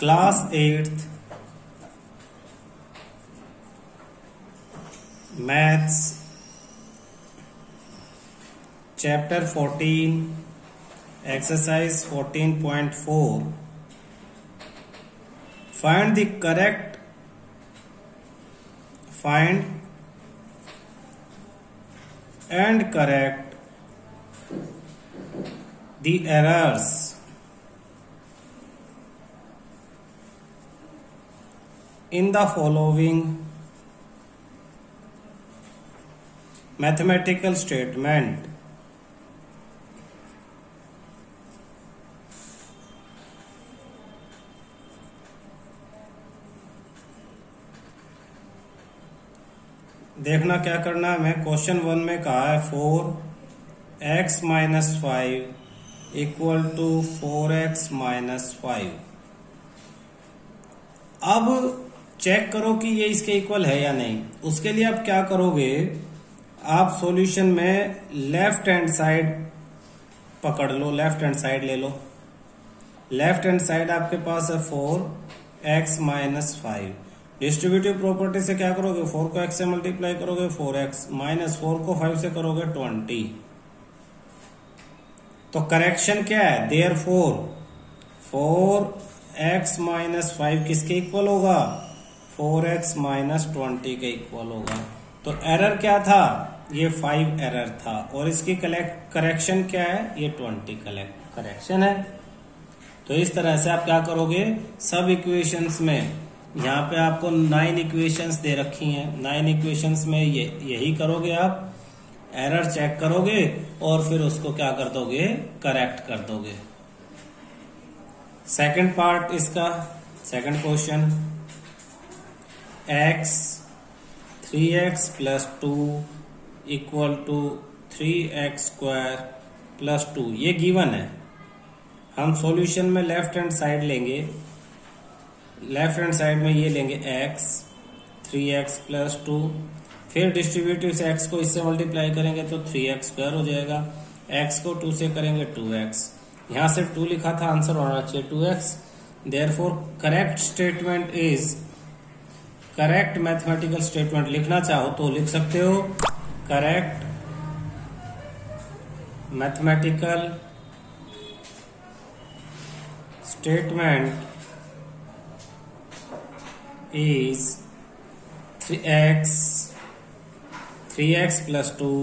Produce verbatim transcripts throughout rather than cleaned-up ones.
Class eighth maths chapter fourteen exercise fourteen point four find the correct find and correct the errors in the following mathematical statement. देखना क्या करना है हमें। Question one में कहा है four x minus five equal to four x minus five. अब check करो कि ये इसके इक्वल है या नहीं। उसके लिए आप क्या करोगे, आप सॉल्यूशन में लेफ्ट हैंड साइड पकड़ लो, लेफ्ट हैंड साइड ले लो। लेफ्ट हैंड साइड आपके पास है four x minus five. Distributive property से क्या करोगे, फोर को एक्स से मल्टीप्लाई करोगे फोर एक्स माइनस फोर को फाइव से करोगे ट्वेंटी। तो करेक्शन क्या है, there four four x minus five किसके इक्वल होगा, फोर एक्स माइनस ट्वेंटी के इक्वल होगा। तो एरर क्या था, ये फाइव एरर था और इसकी करेक्शन क्या है, ये ट्वेंटी करेक्शन है। तो इस तरह से आप क्या करोगे, सब इक्वेशंस में, यहाँ पे आपको नाइन इक्वेशंस दे रखी हैं, नाइन इक्वेशंस में ये यही करोगे आप, एरर चेक करोगे और फिर उसको क्या कर दोगे, करेक्ट कर दोगे। सेकंड पार्ट इसका, second question, x three x plus two equal to three x square plus two, ये गिवन है। हम सॉल्यूशन में लेफ्ट हैंड साइड लेंगे, लेफ्ट हैंड साइड में ये लेंगे x three x plus two, फिर डिस्ट्रीब्यूटिव से x को इससे मल्टीप्लाई करेंगे तो थ्री एक्स स्क्वायर हो जाएगा, x को टू से करेंगे टू एक्स, यहां सिर्फ टू लिखा था, आंसर होना चाहिए two x. Therefore correct statement is, correct mathematical statement लिखना चाहो तो लिख सकते हो, correct mathematical statement is three x three x plus two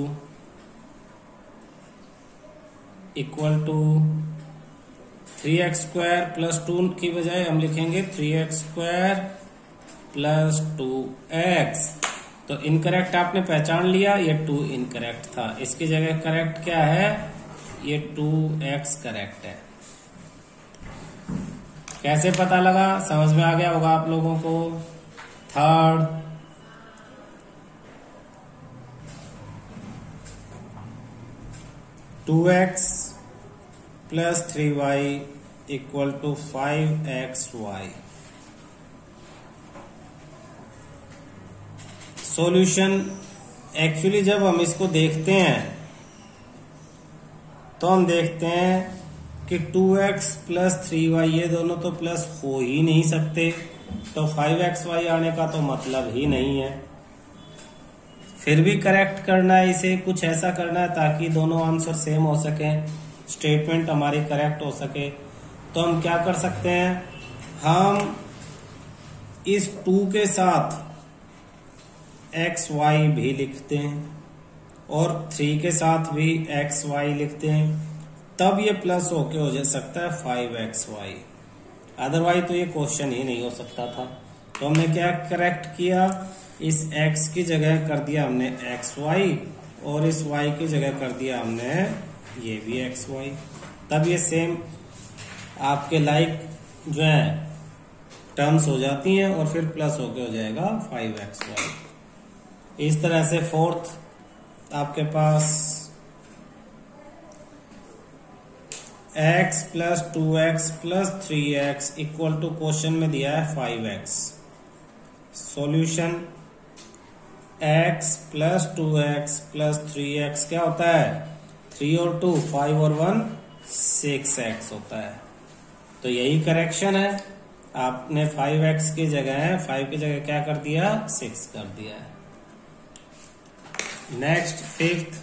equal to three x square plus two की बजाय हम लिखेंगे three x square plus two x. तो इनकरेक्ट आपने पहचान लिया, ये टू इनकरेक्ट था, इसकी जगह करेक्ट क्या है, ये टू एक्स करेक्ट है। कैसे पता लगा, समझ में आ गया होगा आप लोगों को। Third, two x plus three y equal to five x y. Solution, actually जब हम इसको देखते हैं तो हम देखते हैं कि two x plus three y ये दोनों तो प्लस हो ही नहीं सकते, तो फाइव एक्स वाई आने का तो मतलब ही नहीं है। फिर भी करेक्ट करना है इसे, कुछ ऐसा करना है ताकि दोनों आंसर सेम हो सके, स्टेटमेंट हमारी करेक्ट हो सके। तो हम क्या कर सकते हैं, हम इस टू के साथ एक्स वाई भी लिखते हैं और थ्री के साथ भी एक्स वाई लिखते हैं, तब ये प्लस होके हो जा सकता है फाइव एक्स वाई, अदरवाइज तो ये क्वेश्चन ही नहीं हो सकता था। तो हमने क्या करेक्ट किया, इस x की जगह कर दिया हमने एक्स वाई और इस y की जगह कर दिया हमने ये भी एक्स वाई, तब ये सेम आपके लाइक जो है टर्म्स हो जाती हैं और फिर प्लस होके हो जाएगा फाइव एक्स वाई। इस तरह से फोर्थ आपके पास x plus two x plus three x equal to question में दिया है five x. Solution x plus two x plus three x क्या होता है, थ्री और टू फाइव और वन सिक्स एक्स होता है। तो यही करेक्शन है, आपने फाइव एक्स की जगह फाइव की जगह क्या कर दिया, सिक्स कर दिया है। Next fifth,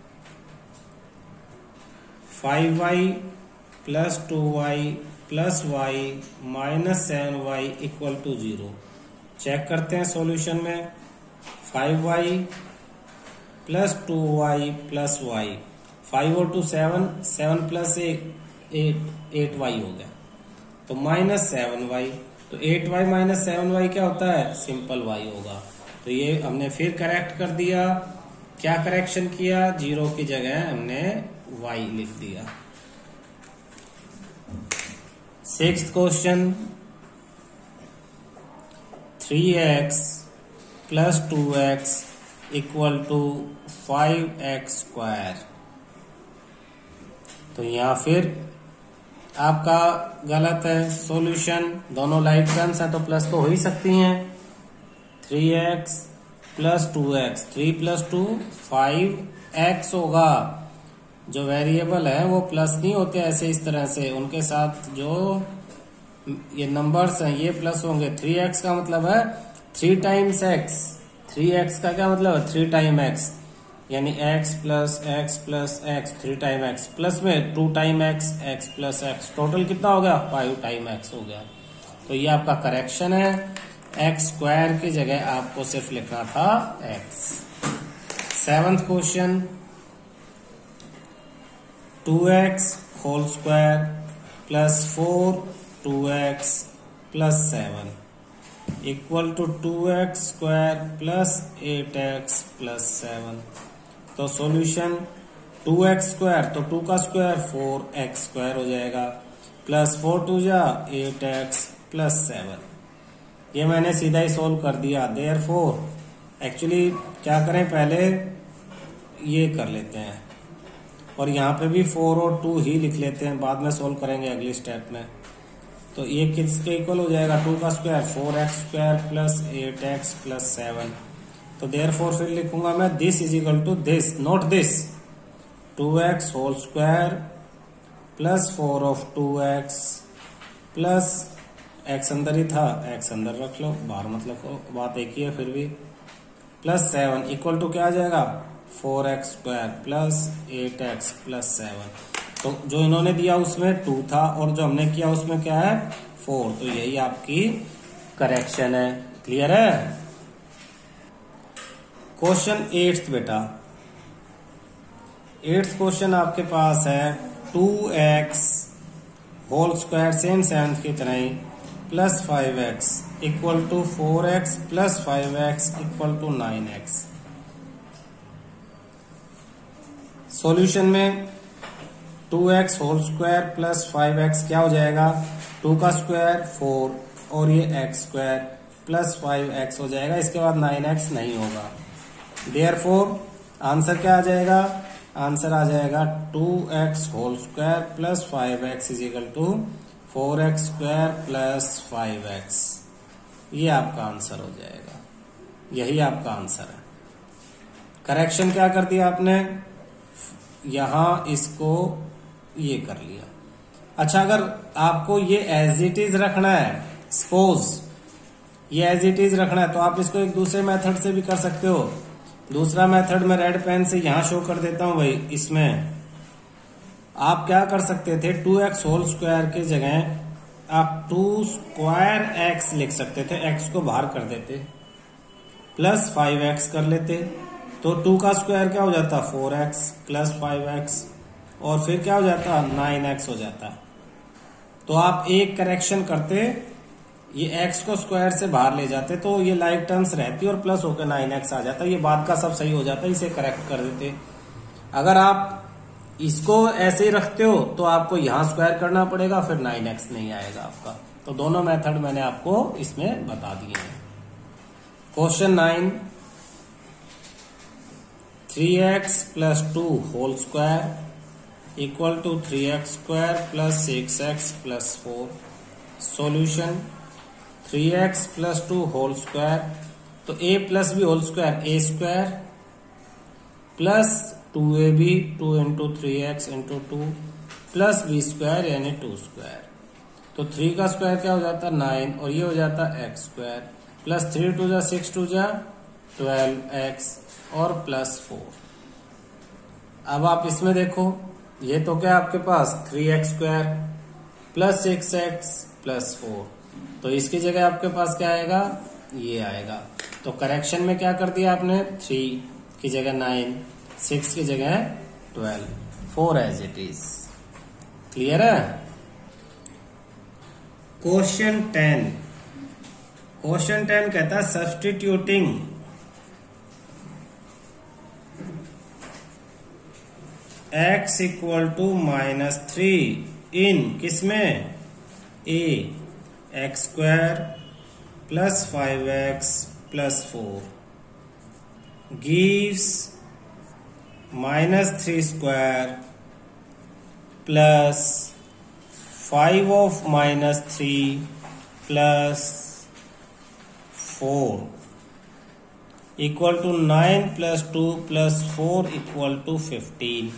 five y plus two y plus y minus seven y equal to zero. Check करते हैं सॉल्यूशन में। Five y plus two y plus y, five और टू सेवन, सेवन प्लस एक एट, एट वाई हो गया, तो minus seven y. तो eight y minus seven y क्या होता है, सिंपल वाई होगा। तो ये हमने फिर करेक्ट कर दिया। क्या करेक्शन किया, जीरो की जगह हमने वाई लिख दिया। Sixth question, three x plus two x equal to five x square. तो यहां फिर आपका गलत है सॉल्यूशन, दोनों लाइक टर्म्स हैं तो प्लस तो हो ही सकती हैं। Three x plus two x, three plus two five x होगा। जो वेरिएबल है वो प्लस नहीं होते ऐसे इस तरह से, उनके साथ जो ये नंबर्स हैं ये प्लस होंगे। थ्री एक्स का मतलब है three times x, three x का क्या मतलब है, थ्री टाइम एक्स, यानी x plus x plus x, three time x, plus में two time x, x plus x, total कितना हो गया, फाइव टाइम एक्स हो गया। तो ये आपका करेक्शन है। एक्स स्क्वायर की जगह आपको सिर्फ लिखना था x. Seventh question, two x whole square plus four two x plus seven equal to two x square plus eight x plus seven. तो सॉल्यूशन टू एक्स स्क्वायर, तो टू का स्क्वायर फोर एक्स स्क्वायर हो जाएगा, plus four two जा eight x plus seven. ये मैंने सीधा ही solve कर दिया। देयरफॉर एक्चुअली क्या करें, पहले ये कर लेते हैं और यहाँ पे भी फोर और टू ही लिख लेते हैं, बाद में सोल्व करेंगे अगली स्टेप में। तो ये किसके इक्वल हो जाएगा, टू का square four x square plus eight x plus seven. तो देयरफॉर फिर लिखूंगा मैं this is equal to this, not this, two x whole square plus four of two x plus x अंदर ही था, एक्स अंदर रख लो, बाहर मत लिखो, बात एक ही है फिर भी, प्लस सेवन इक्वल टू क्या आ जाएगा, four x square plus eight x plus seven. तो जो इन्होंने दिया उसमें टू था और जो हमने किया उसमें क्या है, फोर। तो यही आपकी करेक्शन है। क्लियर है। क्वेश्चन एट्थ बेटा, एट्थ क्वेश्चन आपके पास है two x whole square same seventh की तरह ही plus five x equal to four x plus five x equal to nine x. Solution में two x whole square plus five x क्या हो जाएगा, टू का स्क्वायर फोर और ये x square plus five x हो जाएगा, इसके बाद नाइन एक्स नहीं होगा। देयरफॉर आंसर क्या आ जाएगा, आंसर आ जाएगा two x whole square plus five x is equal to four x square plus five x. ये आपका आंसर हो जाएगा, यही आपका आंसर है। करेक्शन क्या कर दिया आपने, यहां इसको ये कर लिया। अच्छा, अगर आपको ये एज इट इज रखना है, सपोज ये एज इट इज रखना है, तो आप इसको एक दूसरे मेथड से भी कर सकते हो। दूसरा मेथड मैं रेड पेन से यहां शो कर देता हूं भाई। इसमें आप क्या कर सकते थे, टू एक्स होल स्क्वायर की जगह आप टू स्क्वायर एक्स लिख सकते थे, एक्स को बाहर कर देते, प्लस फाइव एक्स कर लेते, तो टू का स्क्वायर क्या हो जाता, four x plus five x, और फिर क्या हो जाता, नाइन एक्स हो जाता। तो आप एक करेक्शन करते, ये एक्स को स्क्वायर से बाहर ले जाते तो ये लाइक टर्म्स रहती और प्लस होकर नाइन एक्स आ जाता, ये बाद का सब सही हो जाता, इसे करेक्ट कर देते। अगर आप इसको ऐसे ही रखते हो तो आपको यहां स्क्वायर करना पड़ेगा, फिर नाइन एक्स नहीं आएगा आपका। तो दोनों मेथड मैंने आपको इसमें बता दिए हैं। Question nine, three x plus two whole square equal to three x square plus six x plus four. Solution three x plus two whole square, तो a plus b whole square a square plus two a b, two into three x into two plus b square यानी two square. तो three का square क्या हो जाता है nine, और ये हो जाता है x square, plus three two जा सिक्स टू जा ट्वेल्व एक्स और प्लस फोर। अब आप इसमें देखो, ये तो क्या आपके पास three x square plus six x plus four, तो इसकी जगह आपके पास क्या आएगा, ये आएगा। तो करेक्शन में क्या कर दिया आपने, थ्री की जगह नाइन, सिक्स की जगह twelve, four as it is. Clear है। क्वेश्चन टेन, क्वेश्चन टेन कहता है substituting x equal to minus three in किसमें, a x square plus five x plus four gives minus three square plus five of minus three plus four equal to nine plus two plus four equal to fifteen.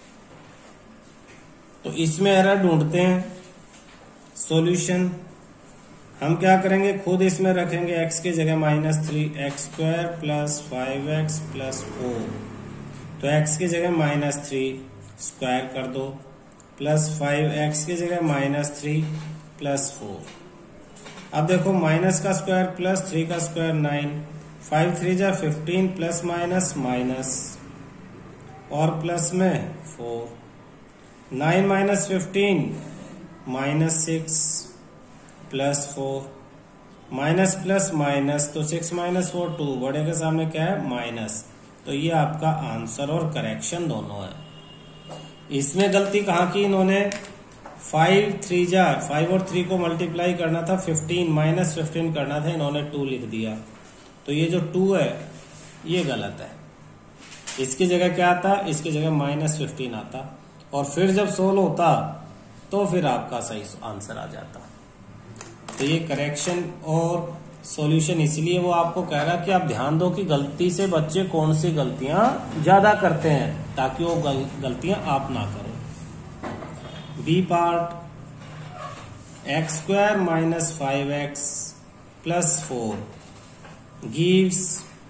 तो इसमें error ढूंढते हैं। Solution हम क्या करेंगे, खुद इसमें रखेंगे x की जगह minus three x square plus five x plus four, तो x की जगह माइनस थ्री स्क्वायर कर दो प्लस फाइव एक्स की जगह माइनस थ्री प्लस फोर। अब देखो माइनस का स्क्वायर प्लस थ्री का स्क्वायर नाइन, फाइव थ्री जा फिफ्टीन प्लस माइनस माइनस और प्लस में four, nine minus fifteen minus six plus four, minus plus minus, तो सिक्स माइनस फोर टू, बड़े के सामने क्या है माइनस। तो ये आपका आंसर और करेक्शन दोनों है। इसमें गलती कहाँ की इन्होंने, फाइव थ्री जा फाइव और थ्री को मल्टीप्लाई करना था, फिफ्टीन माइनस फिफ्टीन करना था, इन्होंने टू लिख दिया। तो ये जो टू है ये गलत है, इसकी जगह क्या आता, इसकी जगह माइनस फिफ्टीन आता, और फिर जब सोल्व होता तो फिर आपका सही आंसर आ जाता। तो ये करेक्शन और सॉल्यूशन इसलिए वो आपको कह रहा है कि आप ध्यान दो कि गलती से बच्चे कौन सी गलतियां ज्यादा करते हैं, ताकि वो गल, गलतियां आप ना करो। B part, x square minus five x plus four gives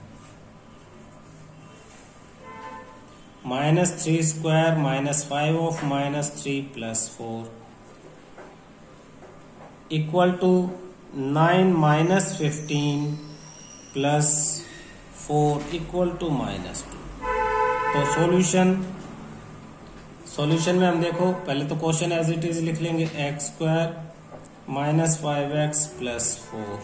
minus three square minus five of minus three plus four equal to nine minus fifteen plus four equal to minus two. तो solution solution में हम देखो, पहले तो question as it is लिख लेंगे, x square minus five x plus four,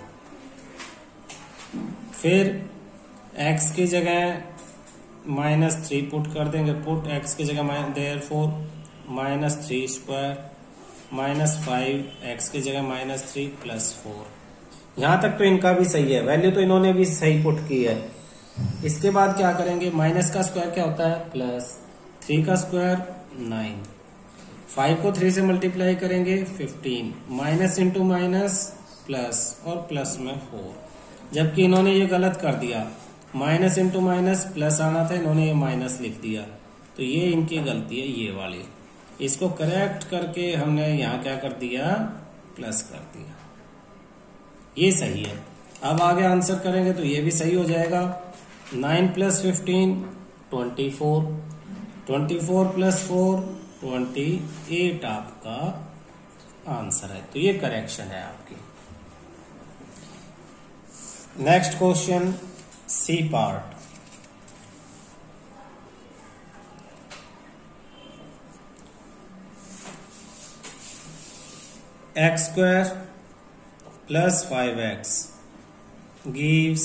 फिर x की जगह माइनस थ्री पुट कर देंगे, पुट x की जगह there four minus three square minus five x की जगह माइनस थ्री प्लस फोर। यहां तक तो इनका भी सही है, वैल्यू तो इन्होंने भी सही पुट की है। इसके बाद क्या करेंगे, माइनस का स्क्वायर क्या होता है प्लस, थ्री का स्क्वायर नाइन, फाइव को थ्री से मल्टीप्लाई करेंगे fifteen, minus into minus plus और प्लस में फोर, जबकि इन्होंने ये गलत कर दिया, माइनस इंटू माइनस प्लस आना था, इन्होंने ये माइनस लिख दिया। तो ये इनकी गलती है ये वाली, इसको करेक्ट करके हमने यहाँ क्या कर दिया, प्लस कर दिया, ये सही है। अब आगे आंसर करेंगे तो ये भी सही हो जाएगा, nine plus fifteen twenty four, twenty four plus four twenty eight आपका आंसर है। तो ये करेक्शन है आपकी। Next question c part, x square plus five x gives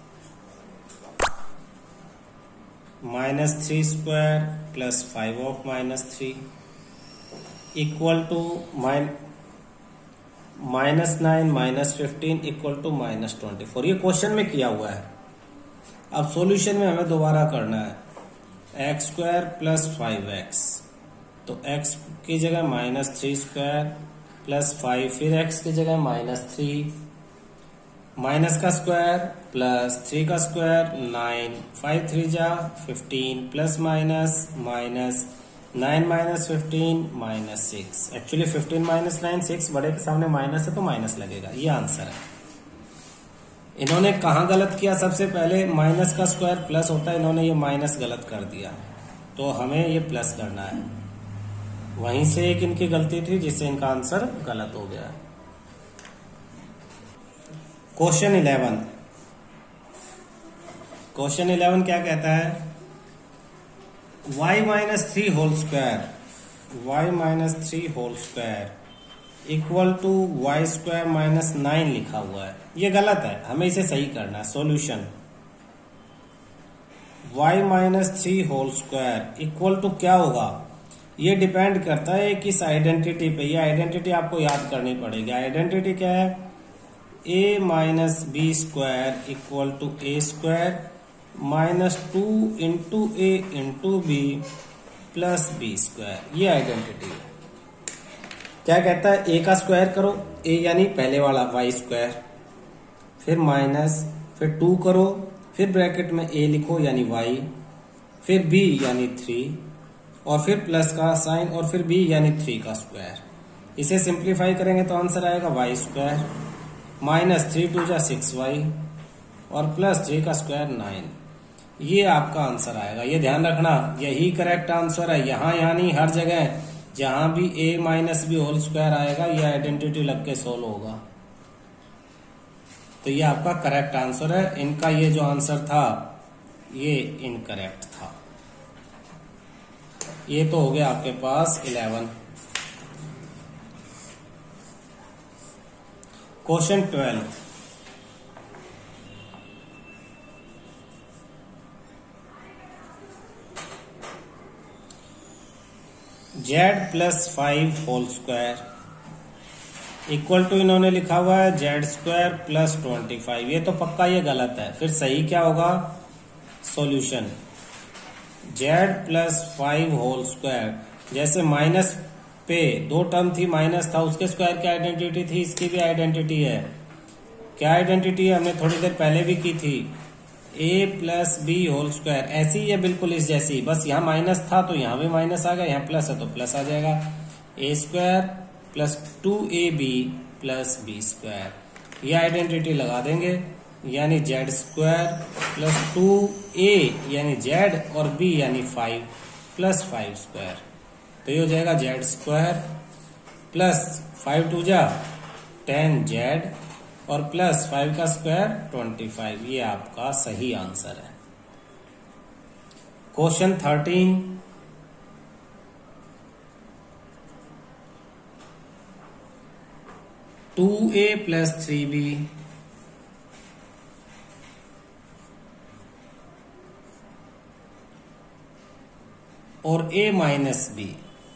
minus three square plus five of minus three equal to mine minus nine minus fifteen equal to minus twenty four. ये question में किया हुआ है। अब solution में हमें दोबारा करना है, x square plus five x, तो एक्स की जगह minus three square plus five, फिर एक्स की जगह माइनस थ्री, माइनस का स्क्वायर प्लस थ्री का स्क्वायर नाइन, फाइव थ्री जा fifteen plus minus minus, nine minus fifteen minus six. Actually fifteen minus nine six, बड़े के सामने माइनस है तो माइनस लगेगा, ये आंसर है। इन्होंने कहाँ गलत किया? सबसे पहले माइनस का स्क्वायर प्लस होता है, इन्होंने ये माइनस गलत कर दिया, तो हमें ये प्लस करना है। वहीं से एक इनकी गलती थी जिससे इनका आंसर गलत हो गया। Question eleven. क्वेश्चन इलेवन क्या कहता है? y minus three whole square, y minus three whole square equal to y square minus nine लिखा हुआ है। ये गलत है, हमें इसे सही करना है। Solution y minus three whole square equal to क्या होगा? ये डिपेंड करता है किस आइडेंटिटी पे। ये आइडेंटिटी आपको याद करनी पड़ेगी। आइडेंटिटी क्या है? a minus b square equal to a square minus two into a into b plus b square. ये आइडेंटिटी है। क्या कहता है? a का स्क्वायर करो, a यानी पहले वाला y स्क्वायर, फिर माइनस, फिर टू करो, फिर ब्रैकेट में a लिखो यानी y, फिर b यानी थ्री, और फिर प्लस का साइन, और फिर b यानी थ्री का स्क्वायर। इसे सिंप्लीफाई करेंगे तो आंसर आएगा y square minus three two जा सिक्स वाई और प्लस थ्री का स्क्वायर नाइन। ये आपका आंसर आएगा। ये ध्यान रखना, यही करेक्ट आंसर है। यहाँ यहाँ नहीं, हर जगह जहां भी a minus b whole square आएगा ये आइडेंटिटी लग के सोल्व होगा। तो ये आपका करेक्ट आंसर है। इनका ये जो आंसर था ये इनकरेक्ट था। ये तो हो गया आपके पास eleven. Question twelve. Z plus five whole square equal to इन्होंने लिखा हुआ है z square plus twenty five. ये तो पक्का ये गलत है। फिर सही क्या होगा? Solution z plus five whole square, जैसे माइनस पे दो टर्म थी, माइनस था, उसके स्क्वायर की आइडेंटिटी थी, इसकी भी आइडेंटिटी है। क्या आइडेंटिटी है? हमने थोड़ी देर पहले भी की थी। a plus b whole square, ऐसी है बिल्कुल इस जैसी, बस यहाँ माइनस था तो यहाँ भी माइनस आ गया, यहाँ प्लस है तो प्लस आ जाएगा। a square plus two a b plus b square, ये आइडेंटिटी लगा देंगे, यानी z square plus two a यानी जेड और बी यानी फाइव प्लस फाइव स्क्वायर। तो ये हो जाएगा z square plus five two जा टेन जेड और प्लस फाइव का स्क्वायर ट्वेंटी फाइव। ये आपका सही आंसर है। Question thirteen. Two a plus three b और a माइनस बी,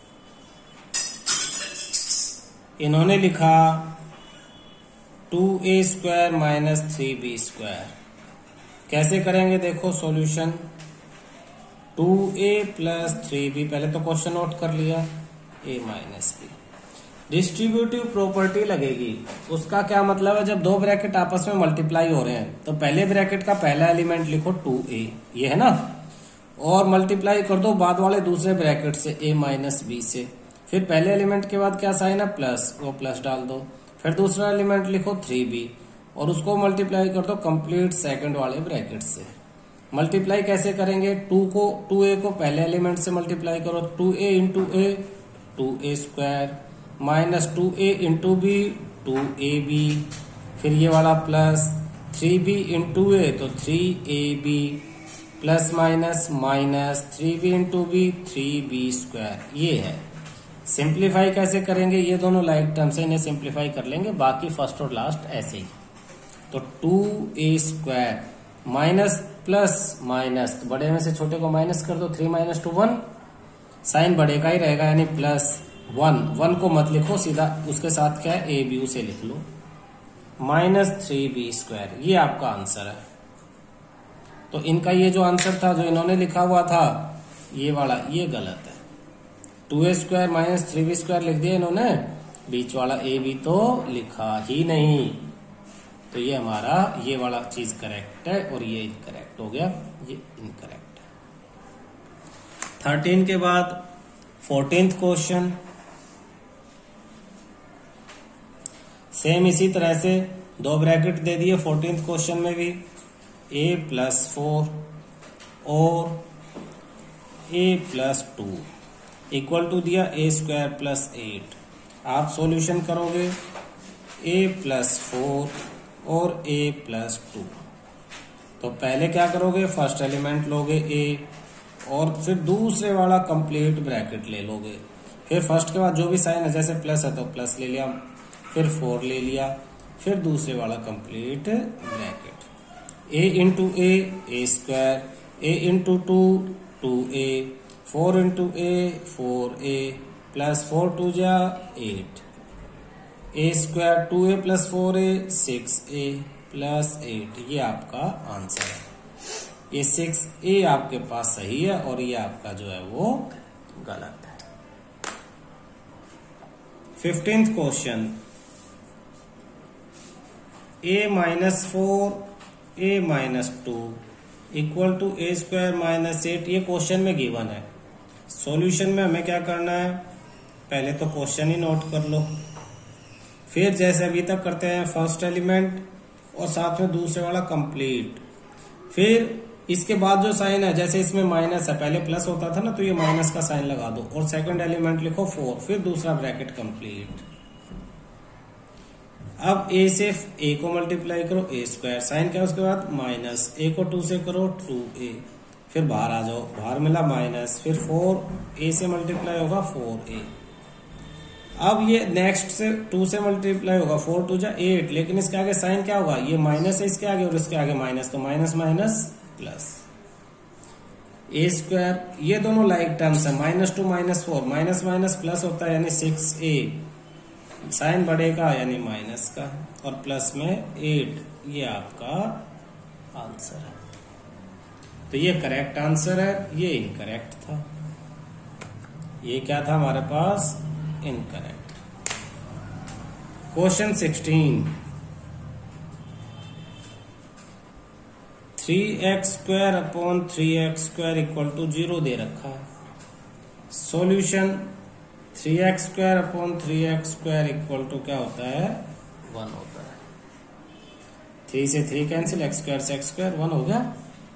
इन्होंने लिखा two a square minus three b square. कैसे करेंगे देखो solution. Two a plus three b, पहले तो क्वेश्चन नोट कर लिया, a minus b. Distributive property लगेगी। उसका क्या मतलब है? जब दो ब्रैकेट आपस में मल्टीप्लाई हो रहे हैं तो पहले ब्रैकेट का पहला एलिमेंट लिखो टू ए, ये है ना, और मल्टीप्लाई कर दो बाद वाले दूसरे ब्रैकेट से a माइनस बी से। फिर पहले एलिमेंट के बाद क्या साइन है? प्लस, वो प्लस डाल दो। फिर दूसरा एलिमेंट लिखो थ्री बी और उसको मल्टीप्लाई कर दो कंप्लीट सेकंड वाले ब्रैकेट से। मल्टीप्लाई कैसे करेंगे? टू को टू ए को पहले एलिमेंट से मल्टीप्लाई करो, two a into a two a square minus two a into b two a b, फिर ये वाला plus three b into a तो three a b plus minus minus three b into b three b square. ये है। Simplify कैसे करेंगे? ये दोनों लाइक टर्म से इन्हें सिंप्लीफाई कर लेंगे, बाकी फर्स्ट और लास्ट ऐसे ही। तो two a square minus plus minus, बड़े में से छोटे को माइनस कर दो, three minus two one, sign बड़े का ही रहेगा यानी प्लस वन। वन को मत लिखो, सीधा उसके साथ क्या है ए बी, उसे लिख लो, माइनस थ्री बी स्क्वायर। ये आपका आंसर है। तो इनका ये जो आंसर था जो इन्होंने लिखा हुआ था ये वाला, ये गलत है। Two a square minus three b square लिख दिया इन्होंने, बीच वाला ए बी तो लिखा ही नहीं। तो ये हमारा ये वाला चीज करेक्ट है और ये इनकरेक्ट हो गया, ये इनकरेक्ट है। थर्टीन के बाद फोर्टीन्थ क्वेश्चन सेम इसी तरह से दो ब्रैकेट दे दिए फोर्टीन्थ क्वेश्चन में भी, ए प्लस फोर और a plus two equal to दिया ए स्क्वायर प्लस एट। आप सॉल्यूशन करोगे ए प्लस फोर और ए प्लस टू। तो पहले क्या करोगे, फर्स्ट एलिमेंट लोगे ए और फिर दूसरे वाला कंप्लीट ब्रैकेट ले लोगे। फिर फर्स्ट के बाद जो भी साइन है, जैसे प्लस है तो प्लस ले लिया, फिर फोर ले लिया, फिर दूसरे वाला complete bracket. A into a a square, a into two two a, four into a four a plus four two जा eight, a square two a plus four a six a plus eight. ये आपका answer है। ये six ए आपके पास सही है और ये आपका जो है वो गलत है। Fifteenth question a minus four a minus two equal to a square minus eight. ये क्वेश्चन में गिवन है। सॉल्यूशन में हमें क्या करना है, पहले तो क्वेश्चन ही नोट कर लो, फिर जैसे अभी तक करते हैं फर्स्ट एलिमेंट और साथ में दूसरे वाला कंप्लीट। फिर इसके बाद जो साइन है, जैसे इसमें माइनस है, पहले प्लस होता था ना, तो ये माइनस का साइन लगा दो और सेकंड एलिमेंट लिखो फोर, फिर दूसरा ब्रैकेट कंप्लीट। अब ए से ए को मल्टीप्लाई करो ए स्क्वायर, साइन क्या है उसके बाद माइनस, ए को टू से करो टू ए, फिर बाहर आ जाओ, बाहर मिला माइनस, फिर फोर ए से मल्टीप्लाई होगा फोर ए। अब ये नेक्स्ट से टू से मल्टीप्लाई होगा, फोर टू जा एट, लेकिन इसके आगे साइन क्या होगा, ये माइनस है इसके आगे और इसके आगे माइनस, तो minus minus plus. A square, ये दोनों लाइक टर्म्स है, minus two minus four, minus minus plus होता है यानी सिक्स ए, साइन बढ़ेगा यानी माइनस का, और प्लस में एट। ये आपका आंसर है। तो ये करेक्ट आंसर है, ये इनकरेक्ट था। ये क्या था हमारे पास, incorrect. Question sixteen, three x square upon three x square equal to zero दे रखा है। Solution three x square upon three x square equal to क्या होता है, वन होता है। थ्री से थ्री कैंसिल, एक्स स्क्वायर से एक्स स्क्वायर, वन हो गया।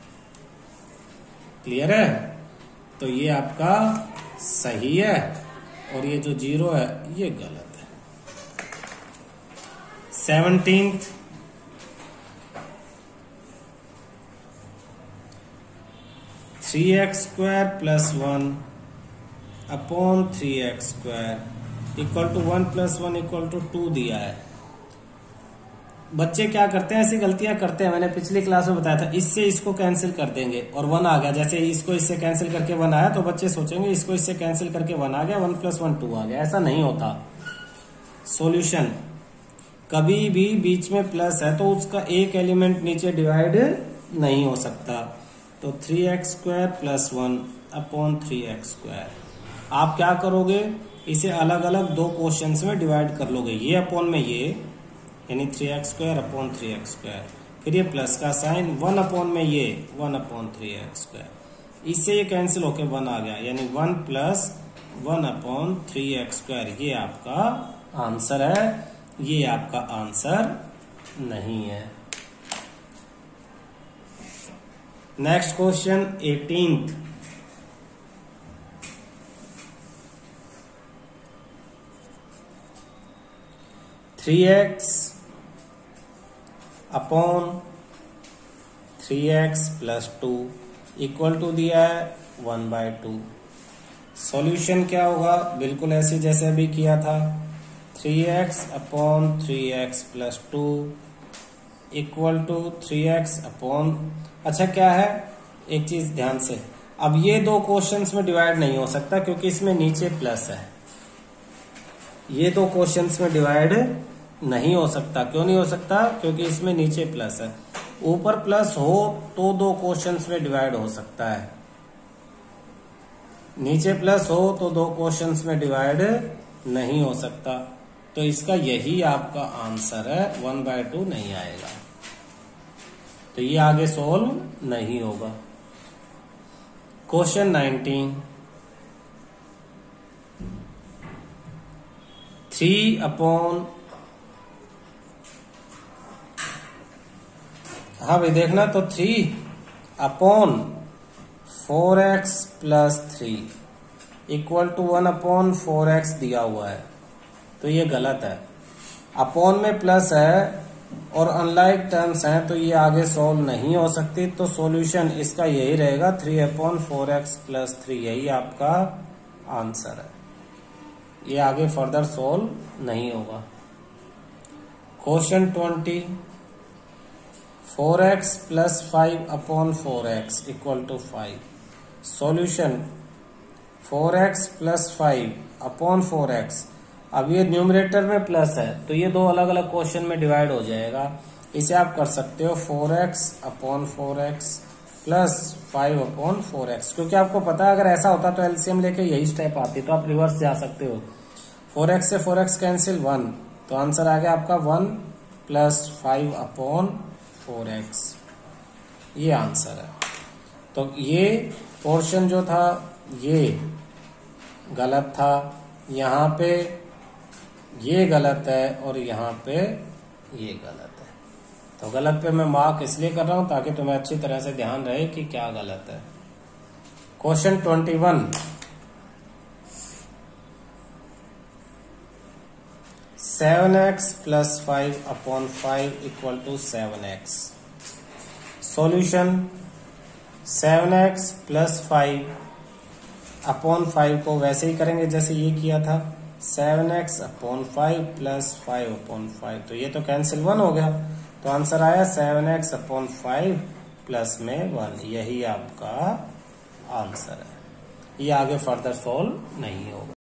क्लियर है। तो ये आपका सही है और ये जो जीरो है ये गलत है। Seventeenth, three x square plus one upon three x square equal to one plus one equal to two दिया है। बच्चे क्या करते हैं, ऐसी गलतियां करते हैं, मैंने पिछली क्लास में बताया था, इससे इसको कैंसिल कर देंगे और वन आ गया, जैसे इसको इससे कैंसिल करके वन आया तो बच्चे सोचेंगे इसको इससे कैंसिल करके वन आ गया, वन प्लस वन टू आ गया। ऐसा नहीं होता। सॉल्यूशन, कभी भी बीच में प्लस है तो उसका एक एलिमेंट नीचे डिवाइड नहीं हो सकता। तो three x square plus one upon three x square, आप क्या करोगे, इसे अलग अलग दो क्वेश्चंस में डिवाइड कर लोगे, ये अपॉन में ये, यानी three x square upon three x square, फिर ये प्लस का साइन, वन अपॉन में ये, one upon three x square, इससे ये कैंसिल होके वन आ गया, यानी one plus one upon three x square. ये आपका आंसर है, ये आपका आंसर नहीं है। Next question eighteenth, three x upon three x plus two equal to दिया है वन बाय टू। सॉल्यूशन क्या होगा, बिल्कुल ऐसे जैसे अभी किया था, three x upon three x plus two equal to three x upon, अच्छा क्या है, एक चीज ध्यान से, अब ये दो क्वेश्चंस में डिवाइड नहीं हो सकता क्योंकि इसमें नीचे प्लस है। ये दो क्वेश्चंस में डिवाइड नहीं हो सकता। क्यों नहीं हो सकता, क्योंकि इसमें नीचे प्लस है। ऊपर प्लस हो तो दो क्वेश्चंस में डिवाइड हो सकता है, नीचे प्लस हो तो दो क्वेश्चंस में डिवाइड नहीं हो सकता। तो इसका यही आपका आंसर है, वन बाय टू नहीं आएगा, तो ये आगे सोल्व नहीं होगा। क्वेश्चन नाइनटीन, थ्री अपॉन, हाँ भाई देखना, तो three upon four x plus three equal to one upon four x दिया हुआ है, तो ये गलत है। अपॉन में प्लस है और अनलाइक टर्म्स हैं, तो ये आगे सॉल्व नहीं हो सकती। तो सॉल्यूशन इसका यही रहेगा, three upon four x plus three, यही आपका आंसर है। ये आगे फर्दर सॉल्व नहीं होगा। Question twenty, four x plus five upon four x equal to five. Solution four x plus five upon four x. अब ये न्यूमरेटर में प्लस है, तो ये दो अलग अलग क्वेश्चन में डिवाइड हो जाएगा। इसे आप कर सकते हो four x upon four x plus five upon four x, क्योंकि आपको पता है अगर ऐसा होता तो एलसीएम लेके यही स्टेप आती, तो आप रिवर्स जा सकते हो। फोर एक्स से फोर एक्स कैंसिल, वन, तो आंसर आ गया आपका one plus five upon four x, ये आंसर है। तो ये पोर्शन जो था ये गलत था, यहाँ पे ये गलत है और यहाँ पे ये गलत है। तो गलत पे मैं मार्क इसलिए कर रहा हूं ताकि तुम्हें अच्छी तरह से ध्यान रहे कि क्या गलत है। Question twenty one, seven x plus five upon five equal to seven x. Solution seven x plus five upon five को वैसे ही करेंगे जैसे ये किया था, seven x upon five plus five upon five, तो ये तो कैंसिल, वन हो गया, तो आंसर आया seven x upon five plus में वन, यही आपका आंसर है। ये आगे फर्दर सॉल्व नहीं होगा।